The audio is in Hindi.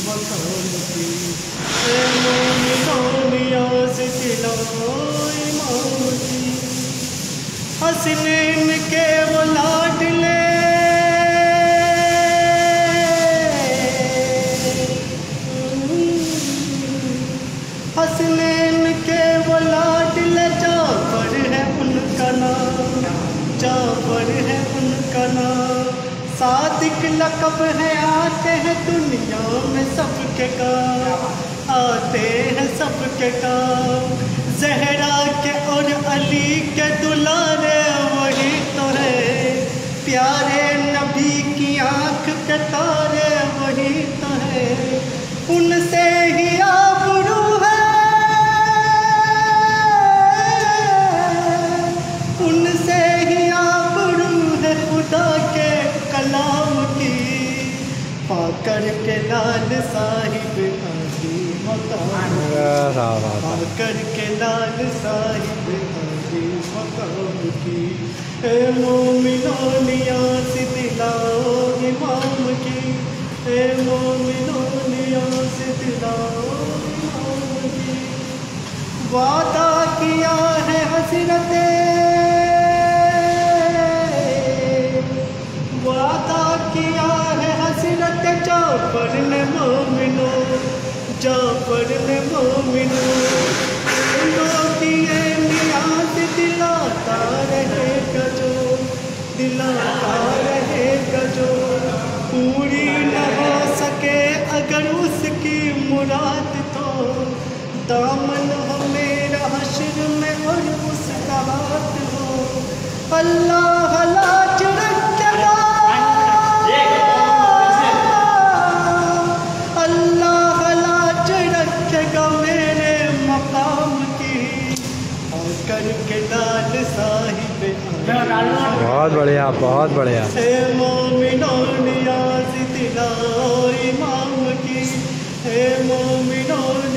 मकाम की। ए मोमिनो नियाज़ दिलाओ इमाम की। हसनैन के वो लाडले हसनैन के वो लाडले जाफर है उनका नाम, जाफर है उनका नाम। सादिक लक़ब है, आते हैं दुनिया में सबके काम, आते हैं सबके काम। ज़हरा के और अली के दुलारे वही तो है, प्यारे नबी की आँख के तारे वही तो है। उनसे ही आबरू है, उनसे ही आबरू है खुदा के कलाम की। पाकर के लाल साहिब आदि मकाम, पाकर के लाल साहिब आदि मकाम की। ए मोमिनो नियाज़ दिलाओ इमाम की। ए मोमिनो नियाज़ दिलाओ इमाम की। वादा किया है हज़रत, वादा किया है हज़रत जाफर ने मोमिनो, जाफर ने मोमिनो। की ये नियाज़ दिलाता रहेगा जो, दिलाता रहेगा जो। पूरी न हो सके अगर उसकी मुराद तो, दामन हो मेरा हश्र में और उसका हाथ हो। अल्लाह लाज रखेगा, अल्लाह लाज रखेगा मेरे मकाम की। आकर के लाल साहिब बहुत बढ़िया, बहुत बढ़िया। ए मोमिनो नियाज़ दिलाओ इमाम की। ए मोमिनो